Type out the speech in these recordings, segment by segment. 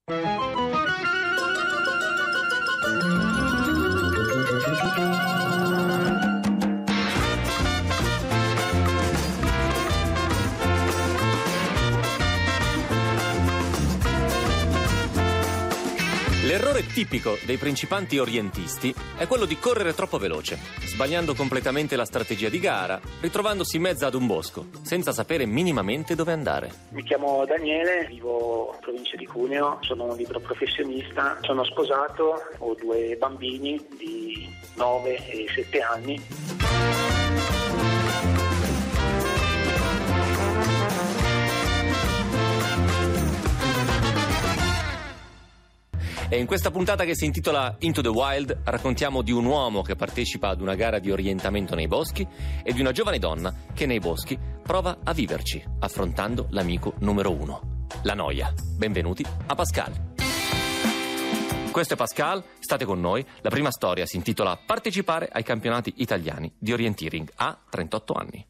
L'errore tipico dei principianti orientisti è quello di correre troppo veloce, sbagliando completamente la strategia di gara, ritrovandosi in mezzo ad un bosco, senza sapere minimamente dove andare. Mi chiamo Daniele, vivo in provincia di Cuneo, sono un libero professionista, sono sposato, ho 2 bambini di 9 e 7 anni. E in questa puntata, che si intitola Into the Wild, raccontiamo di un uomo che partecipa ad una gara di orientamento nei boschi e di una giovane donna che nei boschi prova a viverci, affrontando l'amico numero 1, la noia. Benvenuti a Pascal. Questo è Pascal, state con noi. La prima storia si intitola Partecipare ai campionati italiani di orienteering a 38 anni.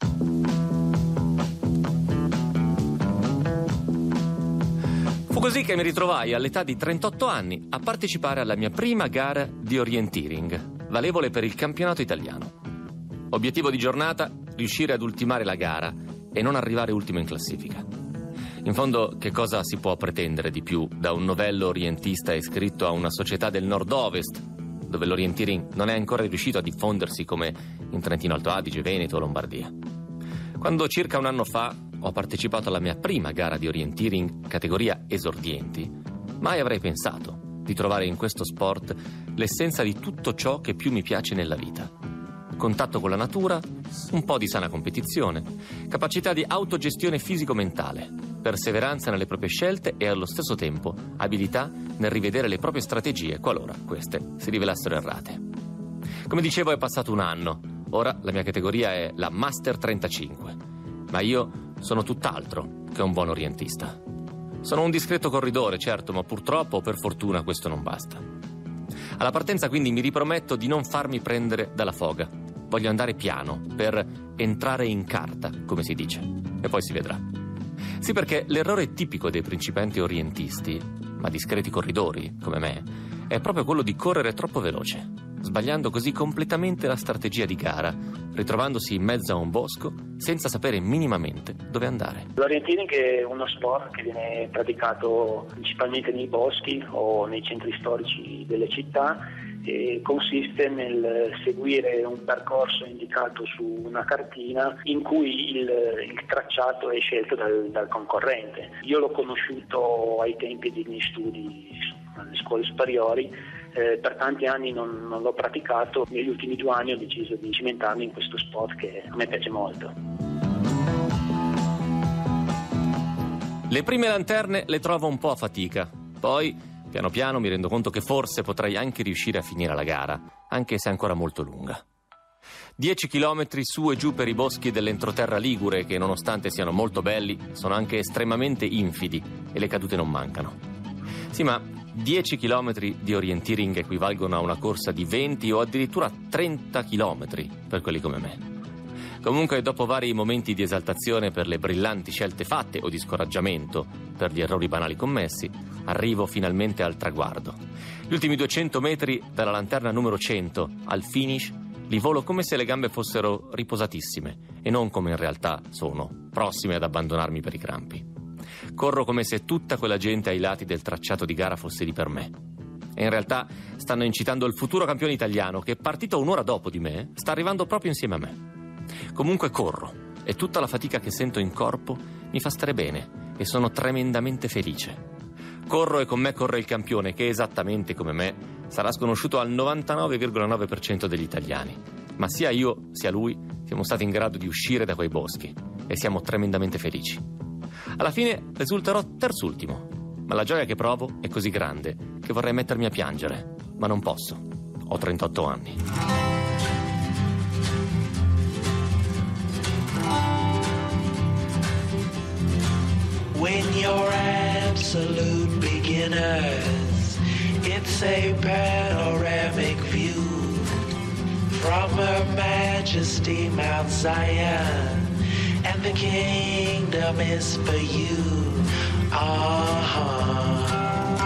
Fu così che mi ritrovai all'età di 38 anni a partecipare alla mia prima gara di orienteering, valevole per il campionato italiano. Obiettivo di giornata: riuscire ad ultimare la gara e non arrivare ultimo in classifica. In fondo, che cosa si può pretendere di più da un novello orientista iscritto a una società del nord-ovest, dove l'orienteering non è ancora riuscito a diffondersi come in Trentino Alto Adige, Veneto o Lombardia. Quando circa un anno fa ho partecipato alla mia prima gara di orienteering categoria esordienti, mai avrei pensato di trovare in questo sport l'essenza di tutto ciò che più mi piace nella vita. Contatto con la natura, un po' di sana competizione, capacità di autogestione fisico-mentale, perseveranza nelle proprie scelte e allo stesso tempo abilità nel rivedere le proprie strategie qualora queste si rivelassero errate. Come dicevo, è passato un anno. Ora la mia categoria è la Master 35, ma io sono tutt'altro che un buon orientista. Sono un discreto corridore, certo, ma purtroppo o per fortuna questo non basta. Alla partenza quindi mi riprometto di non farmi prendere dalla foga. Voglio andare piano per entrare in carta, come si dice, e poi si vedrà. Sì, perché l'errore tipico dei principianti orientisti, ma discreti corridori come me, è proprio quello di correre troppo veloce, sbagliando così completamente la strategia di gara, ritrovandosi in mezzo a un bosco senza sapere minimamente dove andare. L'orienteering è uno sport che viene praticato principalmente nei boschi o nei centri storici delle città e consiste nel seguire un percorso indicato su una cartina in cui il tracciato è scelto dal concorrente. Io l'ho conosciuto ai tempi dei miei studi alle scuole superiori. Per tanti anni non l'ho praticato, negli ultimi 2 anni ho deciso di cimentarmi in questo sport che a me piace molto. Le prime lanterne le trovo un po' a fatica, poi piano piano mi rendo conto che forse potrei anche riuscire a finire la gara, anche se è ancora molto lunga. 10 chilometri su e giù per i boschi dell'entroterra ligure che, nonostante siano molto belli, sono anche estremamente infidi e le cadute non mancano. Sì, ma 10 chilometri di orienteering equivalgono a una corsa di 20 o addirittura 30 chilometri per quelli come me. Comunque, dopo vari momenti di esaltazione per le brillanti scelte fatte o di scoraggiamento per gli errori banali commessi, arrivo finalmente al traguardo. Gli ultimi 200 metri dalla lanterna numero 100 al finish li volo come se le gambe fossero riposatissime e non come in realtà sono, prossime ad abbandonarmi per i crampi. Corro come se tutta quella gente ai lati del tracciato di gara fosse lì per me. E in realtà stanno incitando il futuro campione italiano che, partito un'ora dopo di me, sta arrivando proprio insieme a me. Comunque corro e tutta la fatica che sento in corpo mi fa stare bene e sono tremendamente felice. Corro e con me corre il campione che, esattamente come me, sarà sconosciuto al 99,9% degli italiani. Ma sia io sia lui siamo stati in grado di uscire da quei boschi e siamo tremendamente felici. Alla fine risulterò terzultimo, ma la gioia che provo è così grande che vorrei mettermi a piangere, ma non posso. Ho 38 anni. When you're absolute beginners, it's a panoramic view from Her Majesty Mount Zion, and the kingdom is for you.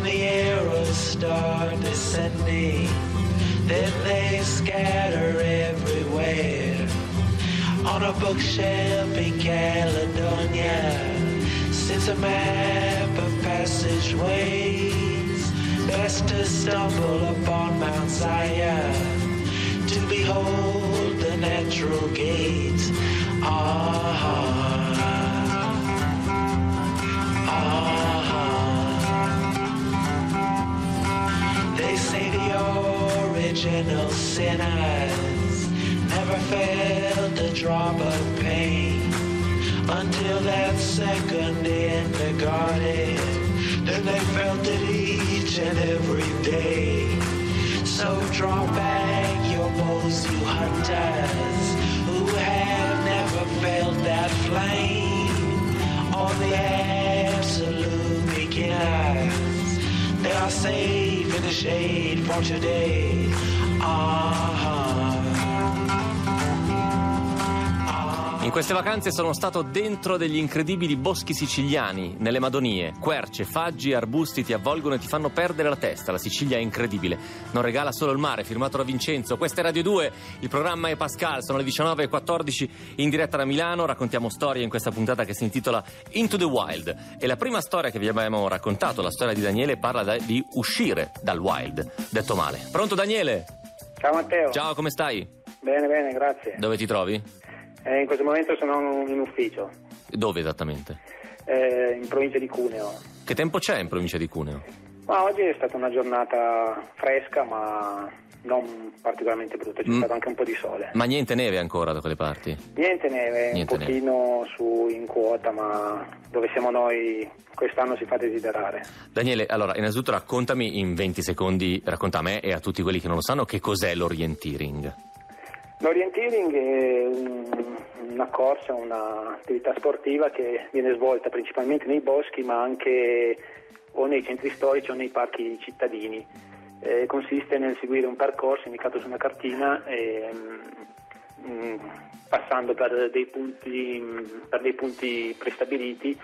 when the arrows start descending, then they scatter everywhere. On a bookshelf in Caledonia sits a map of passageways. Best to stumble upon Mount Zion to behold the natural gates. They say the original sinners never felt a drop of pain until that second in the garden. Then they felt it each and every day. So draw back your bows, you hunters, who have never felt that flame. All the absolute beginners, they are safe in the shade for today. In queste vacanze sono stato dentro degli incredibili boschi siciliani, nelle Madonie. Querce, faggi, arbusti ti avvolgono e ti fanno perdere la testa. La Sicilia è incredibile. Non regala solo il mare, firmato da Vincenzo. Questa è Radio 2, il programma è Pascal, sono le 19:14 in diretta da Milano. Raccontiamo storie in questa puntata che si intitola Into the Wild. E la prima storia che vi abbiamo raccontato, la storia di Daniele, parla di uscire dal wild. Detto male. Pronto Daniele? Ciao Matteo. Ciao, come stai? Bene, grazie. Dove ti trovi? In questo momento sono in ufficio. Dove esattamente? In provincia di Cuneo. Che tempo c'è in provincia di Cuneo? Ma oggi è stata una giornata fresca, ma non particolarmente brutta, c'è stato anche un po' di sole. Ma niente neve ancora da quelle parti? Niente neve, Niente un pochino su in quota, ma dove siamo noi quest'anno si fa desiderare. Daniele, allora innanzitutto raccontami in 20 secondi, racconta a me e a tutti quelli che non lo sanno, che cos'è l'orienteering. L'orienteering è una corsa, un'attività sportiva che viene svolta principalmente nei boschi, ma anche o nei centri storici o nei parchi cittadini. Consiste nel seguire un percorso indicato su una cartina passando per dei punti prestabiliti,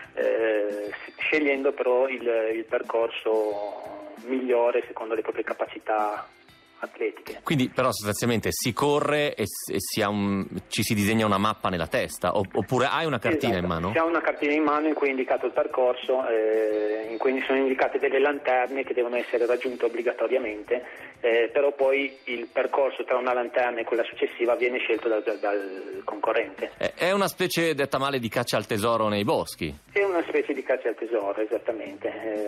scegliendo però il percorso migliore secondo le proprie capacità atletiche. Quindi però sostanzialmente si corre e ci si disegna una mappa nella testa, oppure hai una cartina in mano? Si ha una cartina in mano in cui è indicato il percorso, in cui sono indicate delle lanterne che devono essere raggiunte obbligatoriamente, però poi il percorso tra una lanterna e quella successiva viene scelto dal concorrente. È una specie, detta male, di caccia al tesoro nei boschi? È una specie di caccia al tesoro, esattamente.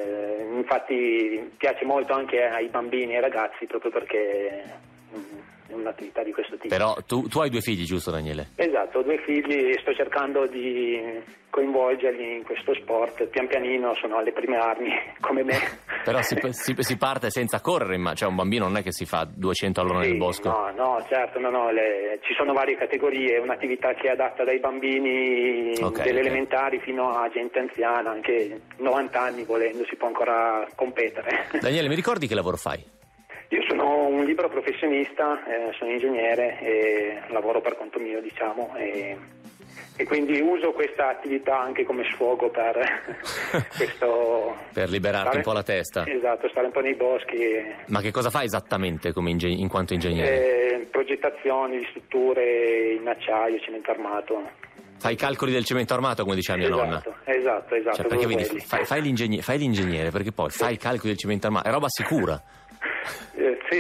Infatti piace molto anche ai bambini e ai ragazzi, proprio perché è un'attività di questo tipo. Però tu hai 2 figli, giusto Daniele? Esatto, ho 2 figli e sto cercando di coinvolgerli in questo sport. Pian pianino sono alle prime armi, come me. Però si parte senza correre, cioè un bambino non è che si fa 200 all'ora nel bosco. No, certo, ci sono varie categorie, è un'attività che è adatta dai bambini delle elementari fino a gente anziana, anche 90 anni volendo si può ancora competere. Daniele, mi ricordi che lavoro fai? Io sono un libero professionista, sono ingegnere e lavoro per conto mio, diciamo, e quindi uso questa attività anche come sfogo per questo... Per liberarti un po' la testa. Esatto, stare un po' nei boschi. Ma che cosa fai esattamente in quanto ingegnere? Progettazioni di strutture in acciaio, cemento armato. Fai i calcoli del cemento armato, come diceva mia nonna. Esatto. Cioè, perché vedi, fai l'ingegnere, perché poi fai i calcoli del cemento armato, è roba sicura. Sì.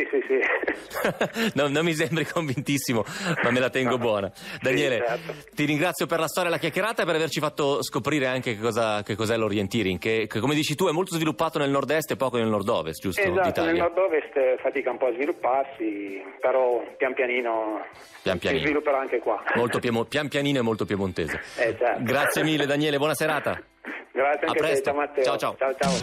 No, non mi sembri convintissimo, ma me la tengo buona. Daniele, certo. Ti ringrazio per la storia e la chiacchierata e per averci fatto scoprire anche che cos'è l'orienteering, che come dici tu è molto sviluppato nel nord-est e poco nel nord-ovest, giusto? Esatto, d'Italia. Nel nord-ovest fatica un po' a svilupparsi, però pian pianino. Si svilupperà anche qua. Molto pian pianino e molto piemontese. Certo. Grazie mille Daniele, buona serata. Grazie anche a te, ciao Matteo. Ciao.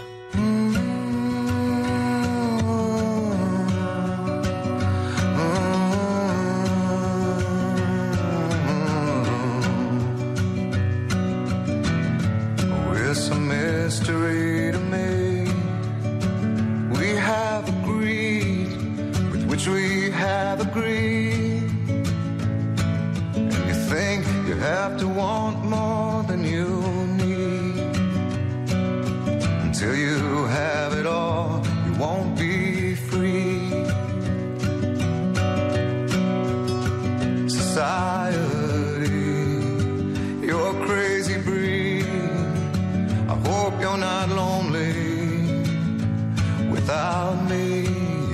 It's a mystery to me. We have agreed with which we have agreed. And you think you have to want more than you need until you without me.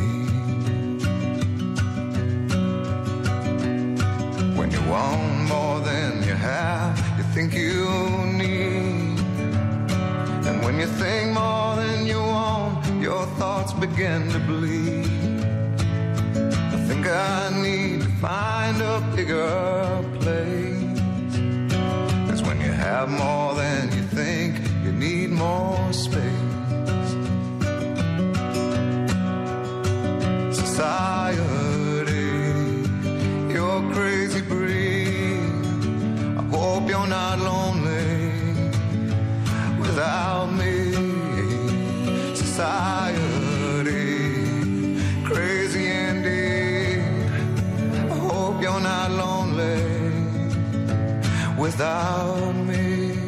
When you want more than you have, you think you need. And when you think more than you want, your thoughts begin to bleed. I think I need to find a bigger place. 'Cause when you have more than you think, you need more space. Society, you're crazy breed. I hope you're not lonely without me. Society, crazy indeed. I hope you're not lonely without me.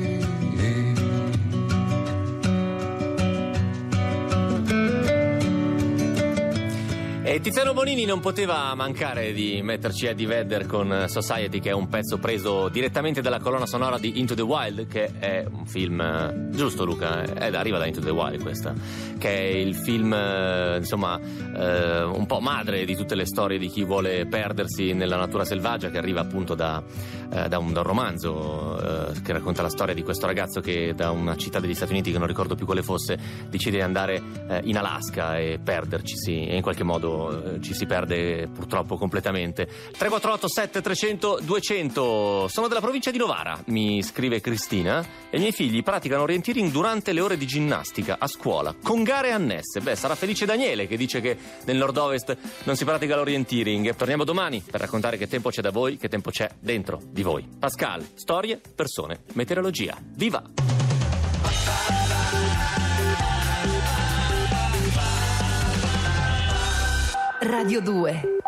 E Tiziano Bonini non poteva mancare di metterci Eddie Vedder con Society, che è un pezzo preso direttamente dalla colonna sonora di Into the Wild, che è un film, giusto Luca? Arriva da Into the Wild questa, che è il film insomma un po' madre di tutte le storie di chi vuole perdersi nella natura selvaggia, che arriva appunto da un romanzo che racconta la storia di questo ragazzo che da una città degli Stati Uniti, che non ricordo più quale fosse, decide di andare in Alaska e perdercisi, e in qualche modo ci si perde purtroppo completamente. 348 7300 200. Sono della provincia di Novara, mi scrive Cristina, e i miei figli praticano orienteering durante le ore di ginnastica a scuola con gare annesse. Beh, sarà felice Daniele che dice che nel nord-ovest non si pratica l'orienteering. Torniamo domani per raccontare che tempo c'è da voi, che tempo c'è dentro di voi. Pascal, storie, persone, meteorologia. Viva! Radio 2